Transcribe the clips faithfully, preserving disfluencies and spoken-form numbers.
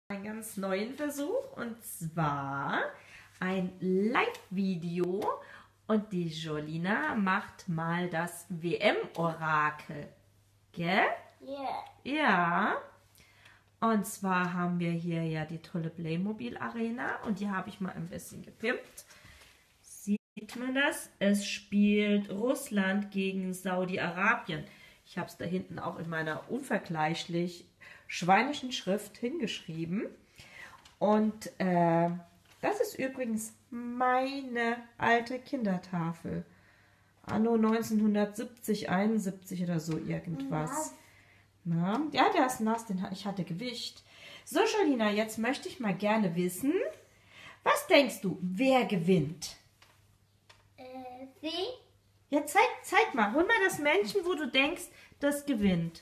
einen ganz neuen Versuch und zwar ein Live-Video und die Jolina macht mal das W M-Orakel. Gell? Ja. Ja. Und zwar haben wir hier ja die tolle Playmobil-Arena und die habe ich mal ein bisschen gepimpt. Sieht man das? Es spielt Russland gegen Saudi-Arabien. Ich habe es da hinten auch in meiner unvergleichlich schweinischen Schrift hingeschrieben. Und äh, das ist übrigens meine alte Kindertafel. Anno neunzehnhundertsiebzig, einundsiebzig oder so irgendwas. Na, ja, der ist nass, den, ich hatte Gewicht. So, Jolina, jetzt möchte ich mal gerne wissen, was denkst du, wer gewinnt? Äh, sie? Ja, zeig, zeig mal, hol mal das Männchen, wo du denkst, das gewinnt.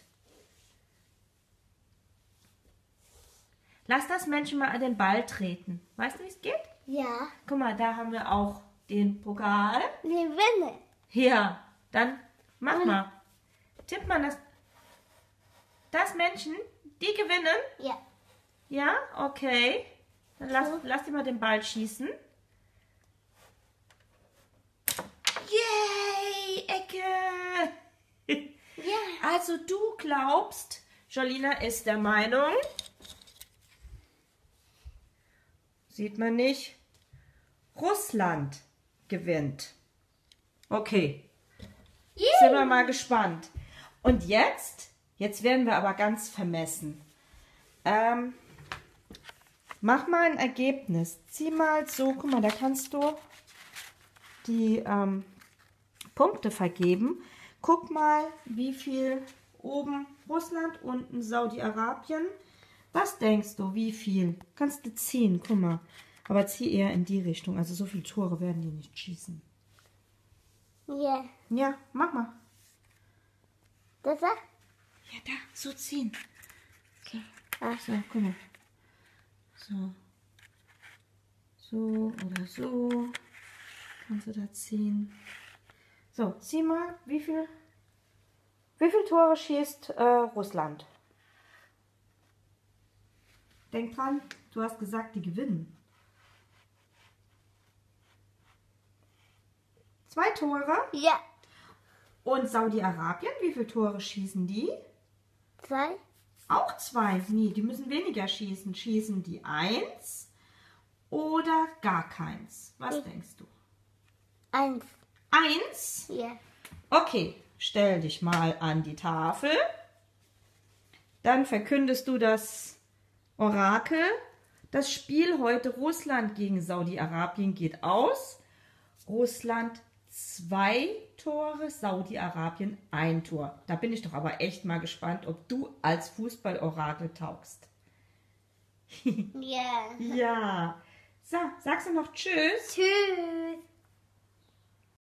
Lass das Männchen mal an den Ball treten. Weißt du, wie es geht? Ja. Guck mal, da haben wir auch den Pokal. Die Winde. Hier, dann mach mal. Tipp mal das. Das Männchen, die gewinnen? Ja. Ja, okay. Dann lass, lass dir mal den Ball schießen. Yay, Ecke! Ja. Also du glaubst, Jolina ist der Meinung, sieht man nicht, Russland gewinnt. Okay, Yeah. sind wir mal gespannt. Und jetzt, jetzt werden wir aber ganz vermessen. Ähm, mach mal ein Ergebnis. Zieh mal so, guck mal, da kannst du die ähm, Punkte vergeben. Guck mal, wie viel oben Russland, unten Saudi-Arabien. Was denkst du, wie viel? Kannst du ziehen, guck mal. Aber zieh eher in die Richtung. Also so viele Tore werden die nicht schießen. Ja. Ja, mach mal. Das war? Ja, da, so ziehen. So, Ach. so, guck mal. So. So oder so. Kannst du da ziehen. So, zieh mal, wie viel, wie viele Tore schießt äh, Russland? Denk dran, du hast gesagt, die gewinnen. Zwei Tore. Ja. Und Saudi-Arabien, wie viele Tore schießen die? Zwei? Auch zwei. Nee, die müssen weniger schießen. Schießen die eins oder gar keins? Was Ich- denkst du? Eins. Eins? Ja. Okay, stell dich mal an die Tafel. Dann verkündest du das Orakel. Das Spiel heute Russland gegen Saudi-Arabien geht aus. Russland zwei Tore, Saudi-Arabien ein Tor. Da bin ich doch aber echt mal gespannt, ob du als Fußball-Orakel taugst. Ja. Ja. So, sagst du noch Tschüss? Tschüss.